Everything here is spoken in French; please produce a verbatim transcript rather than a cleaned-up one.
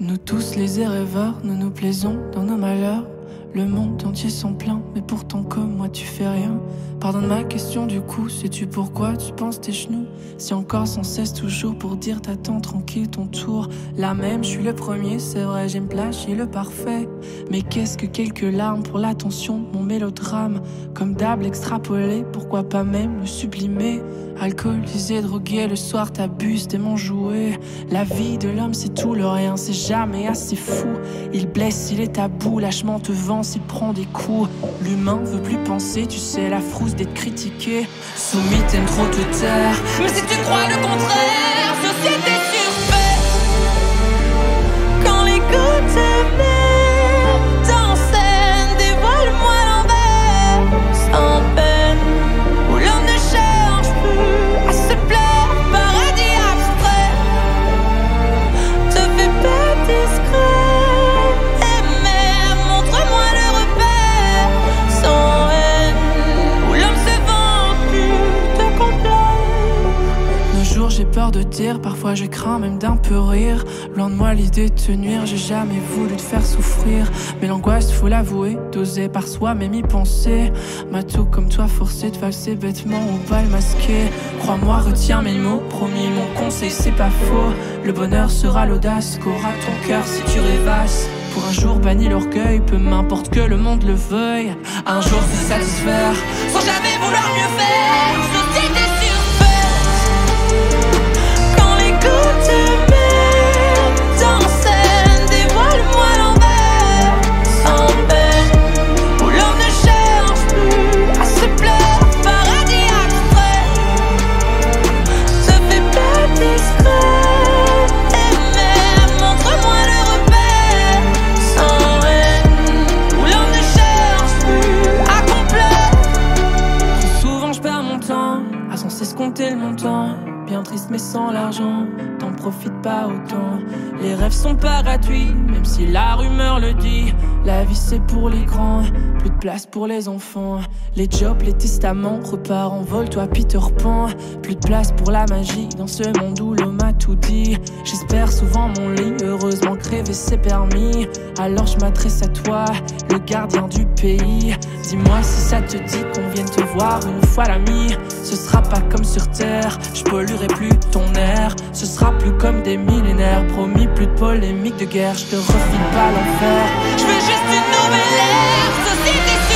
Nous tous les rêveurs, nous nous plaisons dans nos malheurs. Le monde entier s'en plaint, mais pourtant comme moi tu fais rien. Pardonne ma question du coup, sais-tu pourquoi tu penses tes genoux? Si encore sans cesse toujours pour dire t'attends tranquille ton tour. Là même je suis le premier, c'est vrai j'aime plagier le parfait. Mais qu'est-ce que quelques larmes pour l'attention de mon mélodrame? Comme d'hab extrapolé, pourquoi pas même le sublimer? Alcoolisé, drogué, le soir t'abuses des mon jouet. La vie de l'homme c'est tout le rien, c'est jamais assez fou. Il blesse, il est à bout, lâchement te vend s'il prend des coups. L'humain veut plus penser, tu sais la frousse d'être critiqué. Soumis t'aimes trop te taire, mais si tu crois le contraire, société surfaite. Quand les gouttes mettent en scène, dévoile-moi l'envers sans peine. Où l'homme ne cherche plus à se plaire, paradis abstrait. Te fais pas discret, et même montre-moi le repère sans haine. Où l'homme se vend plus de complet. Nos jours j'ai peur de dire, parfois je crains même d'un peu rire. Loin de moi l'idée de te nuire, j'ai jamais voulu te faire souffrir. Mais l'angoisse faut l'avouer, d'oser par soi-même y penser. M'a tout comme toi forcé de valser bêtement au bal masqué. Crois-moi, retiens mes mots, promis mon conseil c'est pas faux. Le bonheur sera l'audace qu'aura ton cœur si tu rêvasses. Pour un jour banni l'orgueil, peu m'importe que le monde le veuille. Un jour se satisfaire, sans jamais vouloir mieux faire. Société surfaite. Quand les gouttes mettent en scène, dévoile-moi l'envers sans peine. Où l'homme ne cherche plus à se plaire, paradis abstrait. Te fais pas discret, et même montre-moi le repère sans haine. Où l'homme ne cherche plus à complet. Trop souvent je perds mon temps à sans cesse compter le montant. Bien triste mais sans l'argent, t'en profites pas autant. Les rêves sont pas gratuits, même si la rumeur le dit. La vie c'est pour les grands, plus de place pour les enfants. Les jobs, les testaments, repars en vol, toi Peter Pan. Plus de place pour la magie dans ce monde où l'homme a tout dit. J'espère souvent mon lit, heureusement que rêver c'est permis. Alors je m'adresse à toi, le gardien du pays. Dis-moi si ça te dit qu'on vienne te voir une fois l'ami. Ce sera pas comme sur terre, je polluerai plus ton air. Ce sera plus comme des millénaires, promis plus de polémique de guerre. Je te refile pas l'enfer, je veux juste une nouvelle ère, société.